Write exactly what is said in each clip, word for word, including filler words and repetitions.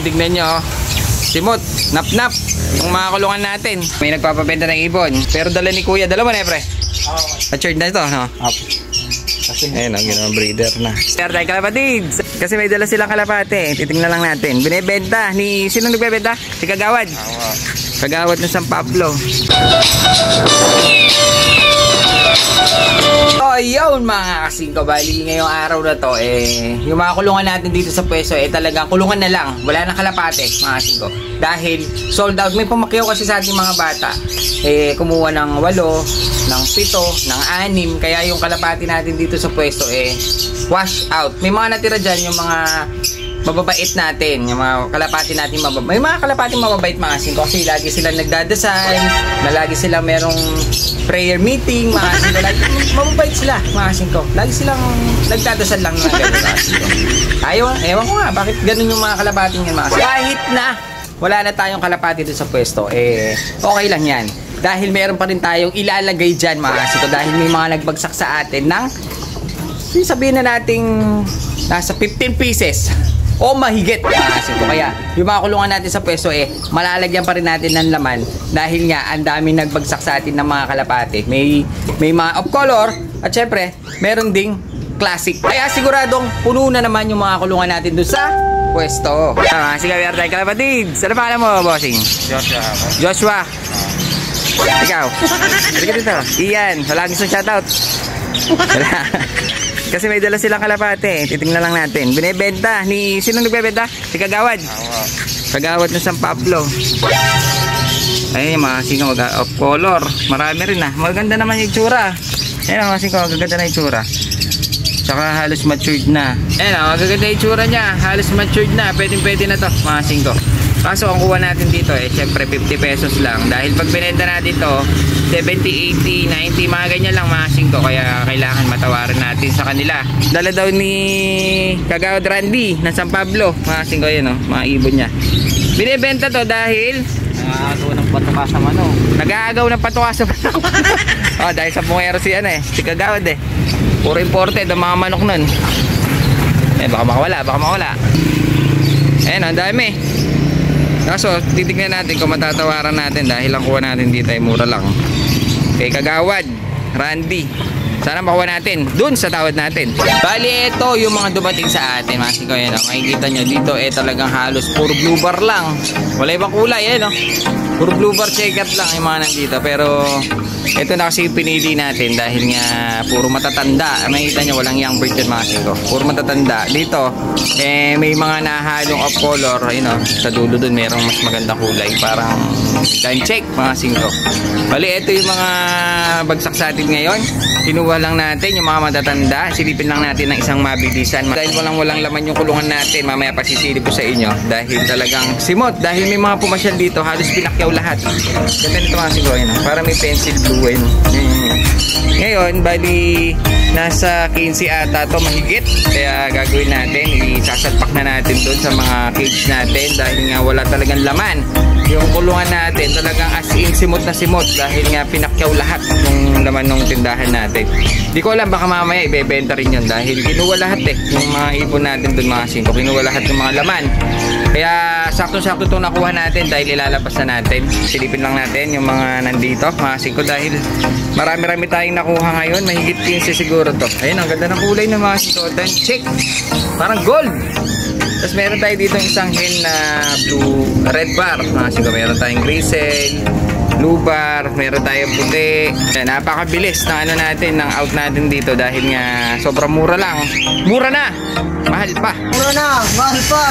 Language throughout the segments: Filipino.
Tignan nyo, oh. Simot, nap-nap. Yung mga kulungan natin. May nagpapabenta ng ibon. Pero dala ni kuya, dalawa na eh, pre. Oo. Matured na ito, no? Opo. Ayun, ang ginawang breeder na. Sir, tayo kalapatids. Kasi may dala silang kalapate. Titingnan lang natin. Binibenta ni... Sino nagbebenta? Si Kagawad. Oo. Kagawad ng San Pablo. So, yun mga kasingko. Bali, ngayong araw na to, eh, yung mga kulungan natin dito sa pwesto, eh, talagang kulungan na lang. Wala nang kalapate, mga kasingko. Dahil sold out. May pumakyaw kasi sa ating mga bata. Eh, kumuha ng walo, ng pito, ng anim. Kaya yung kalapati natin dito sa pwesto, eh, wash out. May mga natira dyan, yung mga mababait natin, yung mga kalapati natin mababait. May mga kalapati mababait mga kasingko kasi lagi silang nagdadasal, na lagi silang merong prayer meeting, mga kasingko. Lagi, mababait sila, mga kasingko. Lagi silang nagdadasal lang na gano'n, mga kasingko. Ayaw, ewan ko nga, bakit ganun yung mga kalapati yan, mga kasingko. Kahit na wala na tayong kalapati doon sa pwesto, eh, okay lang yan. Dahil meron pa rin tayong ilalagay dyan, mga kasingko. Dahil may mga nagbagsak sa atin ng, sabihin na nating nasa fifteen pieces. O mahigit, mga kasingko. Kaya yung mga kulungan natin sa pwesto, eh, malalagyan pa rin natin ng laman dahil nga ang daming nagbagsak sa atin ng mga kalapate. May, may mga off color at syempre meron ding classic. Kaya siguradong puno na naman yung mga kulungan natin doon sa pwesto. Ah, sige, we are tayo kalapatids. Ano pa alam mo, bossing? Joshua. Joshua. Ikaw. Halika dito. Ian. Wala gusto shoutout. Wala. Kasi may dala silang kalapate. Titingnan lang natin. Binibenta ni... Sino nagbebenta? Si Kagawad. Oo. Kagawad ng San Pablo. Ayun yung mga singko of color. Marami rin ah. Maganda naman yung itsura. Ayun mga singko. Magaganda na yung itsura. Tsaka halos matured na. Ayun ah. Magaganda yung itsura niya. Halos matured na. Pwede pwede na to mga singko. Kaso ang kuha natin dito eh, syempre fifty pesos lang. Dahil pag binenta natin to, seventy, eighty, ninety, mga ganyan lang mga singko. Kaya kailangan matawaran natin sa kanila. Dala daw ni Kagawad Randy na San Pablo. Mga singko yun oh, mga ibon niya. Binibenta to dahil Nag-aagaw ng patuka sa manok. Nag-aagaw ng patuka sa manok. Oh, dahil sa pungero si ano eh, si Kagawad eh. Puro imported ang mga manok nun. Eh baka makawala, baka makawala. Ayan ang dami. Kaso titignan natin kung matatawaran natin dahil ang kuha natin dito ay mura lang. Kay Kagawad Randy, sana makuha natin dun sa tawad natin. Bali ito yung mga dumating sa atin mga singko. Yan, oh. Makikita nyo dito eh talagang halos puro blue bar lang. Wala ibang kulay eh no? Puro blue bar checkered lang yung mga nandito. Pero ito na kasi pinili natin dahil nga puro matatanda. Makikita nyo walang young bird yun mga singko. Puro matatanda. Dito eh may mga nahalong off color. Ayun o, sa dulo dun merong mas magandang kulay. Parang time check mga singko. Bali ito yung mga bagsak sa atin ngayon. Kinuha lang natin yung mga matatanda. Silipin lang natin ng isang mabilisan. Dahil walang walang laman yung kulungan natin, mamaya pasisilip ko sa inyo. Dahil talagang simot. Dahil may mga pumasyal dito, halos pinakyaw lahat. Ganda nito mga siguro yun. Para may pencil blue yun. Ngayon, bali nasa quince ata to mahigit. Kaya gagawin natin, isasalpak na natin doon sa mga cage natin. Dahil nga wala talagang laman. Yung kulungan natin talagang as in simot na simot. Dahil nga pinakyaw lahat ng laman ng tindahan natin. Di ko alam, baka mamaya ibebenta rin yun. Dahil kinuha lahat eh. Yung mga ibon natin doon mga singko. Kinuha lahat ng mga laman. Kaya sakto-sakto itong nakuha natin dahil ilalabas na natin. Silipin lang natin yung mga nandito mga singko. Dahil marami-rami tayong nakuha ngayon. Mahigit quince siguro to. Ayun, ang ganda ng kulay ng mga singko. Then check. Parang gold. Tapos meron tayo dito isang hen na blue, red bar. Mga singko, meron tayong grizzle, blue bar, meron tayong puti. Napakabilis ng ano natin, ng out natin dito dahil nga sobrang mura lang. Mura na! Mahal pa. Mura na! Mahal pa!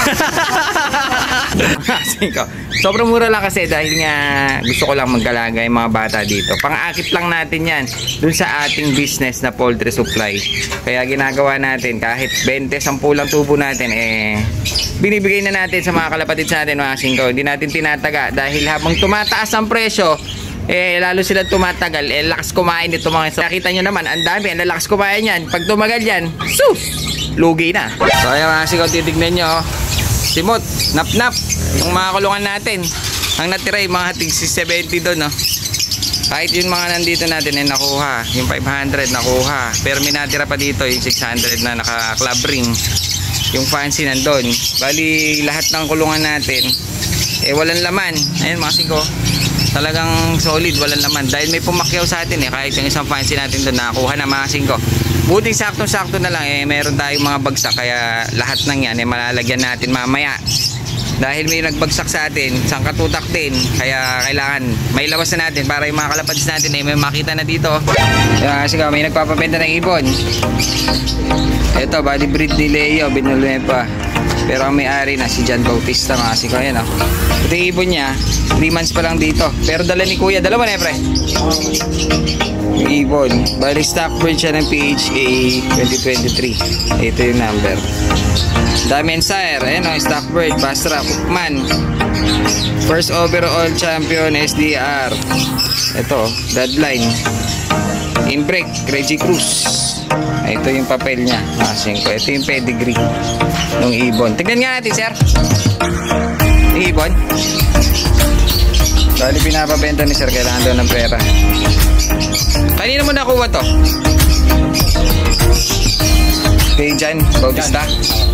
Sobrang mura lang kasi dahil nga gusto ko lang mag-alaga yung mga bata dito. Pang-akit lang natin yan dun sa ating business na poultry supply. Kaya ginagawa natin kahit twenty, sampu lang tubo natin eh binibigay na natin sa mga kalapatid sa atin mga singko. Hindi natin tinataga dahil habang tumataas ang presyo eh lalo sila tumatagal eh lakas kumain dito mga isa. Nakita nyo naman ang dami, ang lakas kumain yan. Pag tumagal yan, sus! Lugi na. So ayan mga singko, titignan nyo simot, nap-nap yung mga kulungan natin. Ang natira yung mga tig seventy doon no? Kahit yung mga nandito natin ay nakuha. Yung five hundred nakuha. Pero may natira pa dito yung six hundred na naka club ring. yung fancy nandun. Bali lahat ng kulungan natin eh walang laman. Ayun mga singko, talagang solid, walang laman dahil may pumakyaw sa atin eh. Kahit yung isang fancy natin doon nakakuha na mga singko. Buting saktong sakto na lang eh, meron tayong mga bagsak, kaya lahat ng yan eh malalagyan natin mamaya. Dahil may nagbagsak sa atin, sangkatutak din, kaya kailangan may lawas na natin para yung mga kalapads natin eh, may makita na dito. Kaya kasi may nagpapabenta ng ibon. Ito, body breed ni Leo, binulme pa. Pero ang may-ari na si John Bautista mga siko. Ayan o. Ito yung ibon niya, three months pa lang dito. Pero dala ni Kuya, dalawa na eh pre. Yung ibon, body stock breed siya ng P H A twenty twenty-three. Ito yung number. Damian Sire, ayan o, stock bird, Basra, Cookman. First overall champion S D R. Ito, Deadline. Inbreak, Reggie Cruz. Ito yung papel niya, masing ko. Ito yung pedigree ng ibon. Tignan nga natin, sir. Yung ibon. Bali pinapabenta ni sir, kailangan daw ng pera. Kanina mo nakuha to? Kay John Bautista.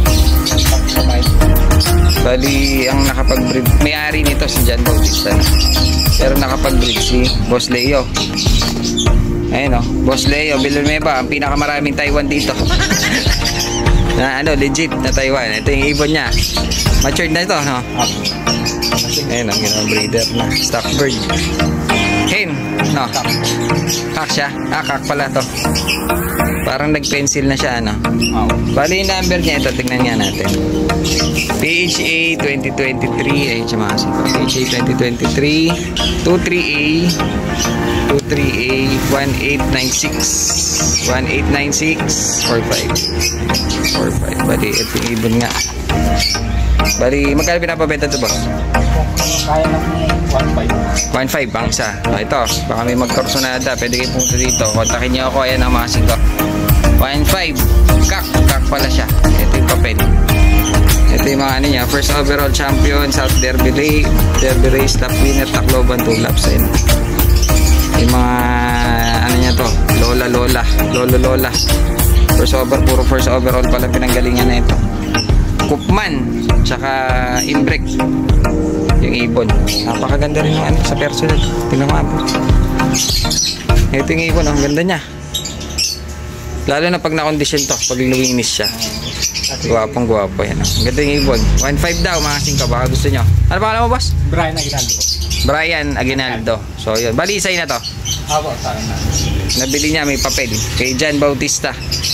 Bali ang nakapag-breed, may-ari nito si John Bautista na. Pero nakapag-breed si Boss Leo. Ayun o, Boss Leo Villanueva, ang pinakamaraming Taiwan dito. Na ano, legit na Taiwan. Ito yung ibon niya. Matured na ito, no? Ayun o, ginawang breeder na stock bird. Hen, no? Kak siya. Ah, kak pala to. Parang nag-pencil na siya, ano? Bali yung number niya, ito, tignan nga natin. P H A twenty twenty-three. Ayun siya mga siko. P H A twenty twenty-three two three A two three A one eight nine six one eight nine six four five four five. Bali, ito yung ibon nga. Bali, magkano pinapabenta ito ba? Kaya lang one five. one five pang isa. Ah, ito, baka may magkorsunada. Pwede kayo pumunta dito. Kontakin niyo ako. Ayan ang mga singko. one five. Kak. Kak pala siya. Ito yung papel. Ito yung mga ano niya. First overall champion, South Derby Race, Derby Race, top winner, Tacloban, two laps. Ayan. Yung mga ano niya to. Lola, Lola. Lolo, Lola. First over, puro first overall pala pinanggalingan na ito. Cookman. Tsaka Inbreak. Yung ibon. Napakaganda rin yung ano sa personal. Tingnan mo po. Ito yung ibon. Ang ganda niya. Lalo na pag na-condition to. Pag luwinis siya. Guwapong guwapo yan. Ang ganda yung ibon. one five daw mga singka. Baka gusto nyo. Ano pangalan mo, boss? Brian Aguinaldo. Brian Aguinaldo. So yun. Bali isay na to. Ako, saan na. Nabili niya, may papel. Kay John Bautista.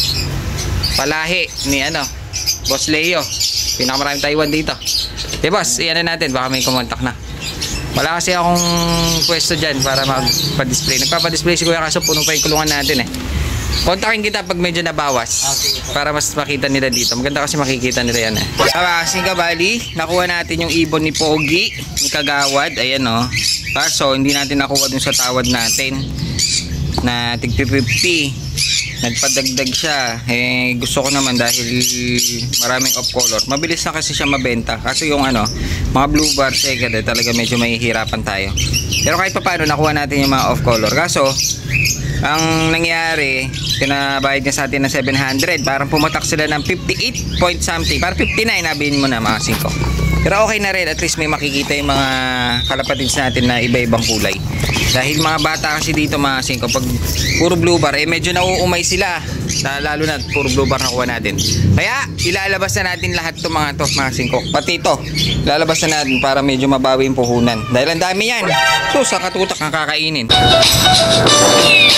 Palahi ni ano, Boss Leo. Pinakamaraming Taiwan dito. Eh boss, iyan na natin. Baka may kumontak na. Wala kasi akong pwesto dyan para magpa-display. Nagpapa-display si Kuya kaso puno pa yung kulungan natin eh. Kontakin kita pag medyo nabawas. Para mas makita nila dito. Maganda kasi makikita nila yan eh. Kasi kabali, nakuha natin yung ibon ni Pogi, ni Kagawad. Ayan o. Kaso hindi natin nakuha dun sa tawad natin na tig fifty. Nagpadagdag siya. Eh, gusto ko naman dahil maraming off color. Mabilis na kasi siya mabenta. Kasi yung ano, mga blue bar checkered eh, talaga medyo mahihirapan tayo. Pero kahit pa paano nakuha natin yung mga off color. Kaso, ang nangyari, pinabayad niya sa atin ng seven hundred. Parang pumatak sila ng fifty-eight point something. Parang fifty-nine, nabihin mo na mga singko. Pero okay na rin, at least may makikita yung mga kalapatids natin na iba-ibang kulay. Dahil mga bata kasi dito mga singko, pag puro blue bar, eh medyo nauumay sila. Lalo na puro blue bar nakuha natin. Kaya ilalabas na natin lahat to mga to mga singko. Pati ito, ilalabas na natin para medyo mabawi yung puhunan. Dahil ang dami yan. So sa katutak ang kakainin.